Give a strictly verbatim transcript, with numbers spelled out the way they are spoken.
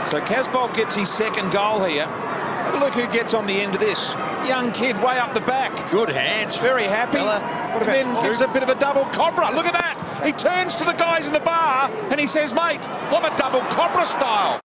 So Casboult gets his second goal here. Have a look who gets on the end of this. Young kid way up the back. Good hands. Very happy. Fella. And then gives a bit of a double Cobra. Look at that. He turns to the guys in the bar and he says, mate, I'm a double Cobra style.